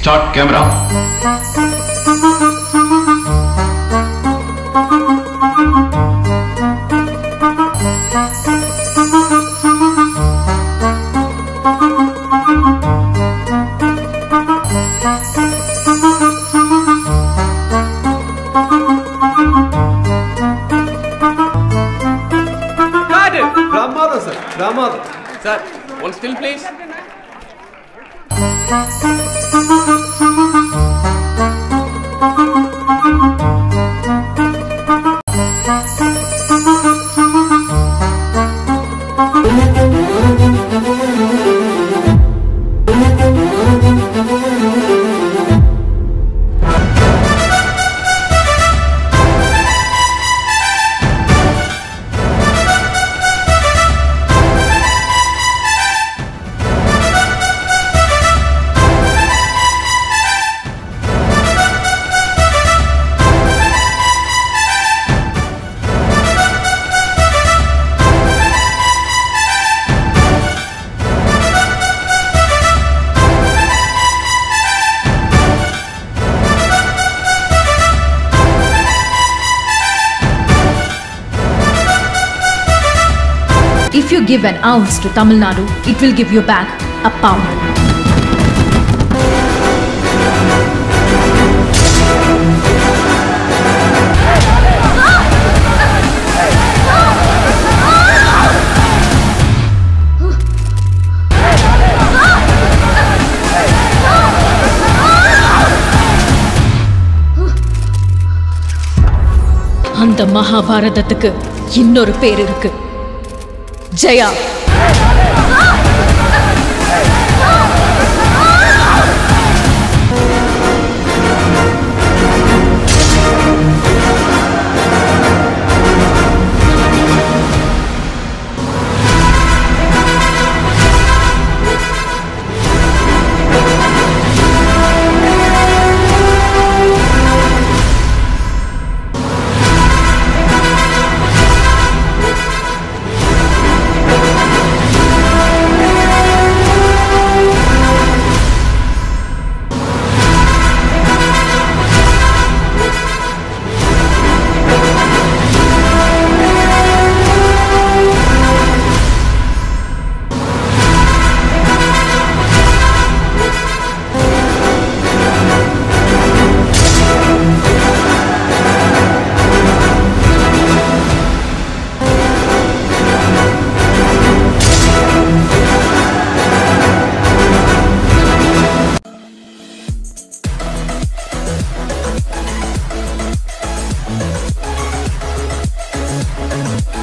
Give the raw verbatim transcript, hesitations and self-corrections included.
Start camera. Got it! Brahmada, sir. Brahmada. Sir, one still please. If you give an ounce to Tamil Nadu, it will give you back a pound. அந்த மகாபாரதத்துக்கு இன்னொரு பேர் இருக்கு. Jaya. We'll be right back.